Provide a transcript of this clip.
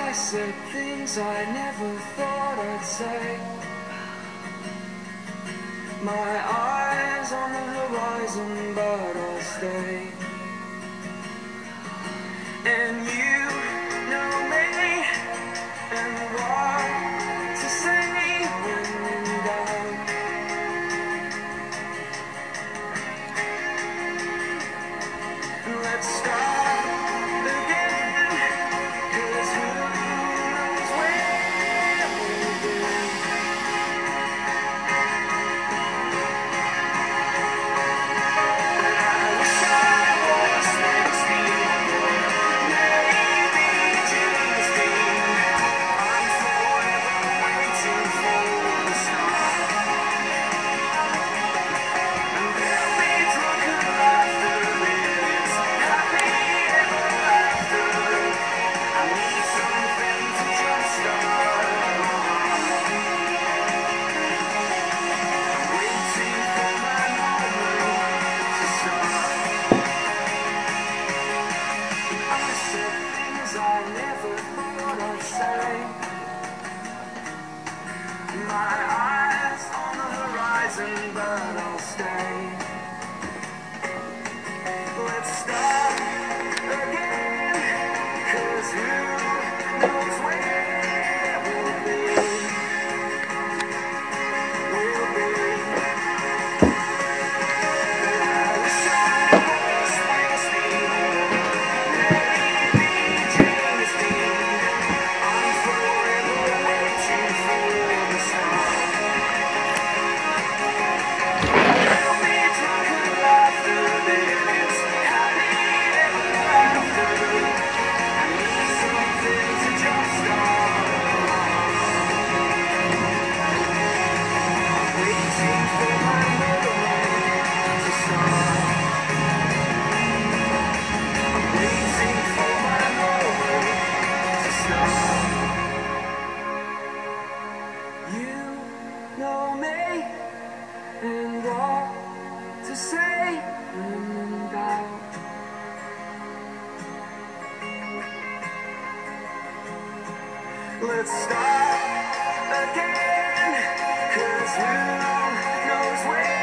I said things I never thought I'd say. My eyes on the horizon, but I'll stay. And you know me and what to say when in doubt. Let's start again, 'cause who knows where we'll be. I wish I was 16, maybe James Dean. I'm forever waiting for the start. And there'll be drunken laughter, it's happy ever after. I need something to jumpstart. Waiting for my moment to start. I said things I never thought I'd say. My eyes on the horizon, but I'll stay. Let's start again, 'cause who knows where we'll be. We'll be. I wish I was 16, maybe James Dean. I'm forever waiting for the start. There'll be drunken laughter, it's happy ever after. I need something to jumpstart. Waiting for my moment to start. Waiting for my moment to start. You know me and what to say when in doubt. Let's start again, 'cause who knows where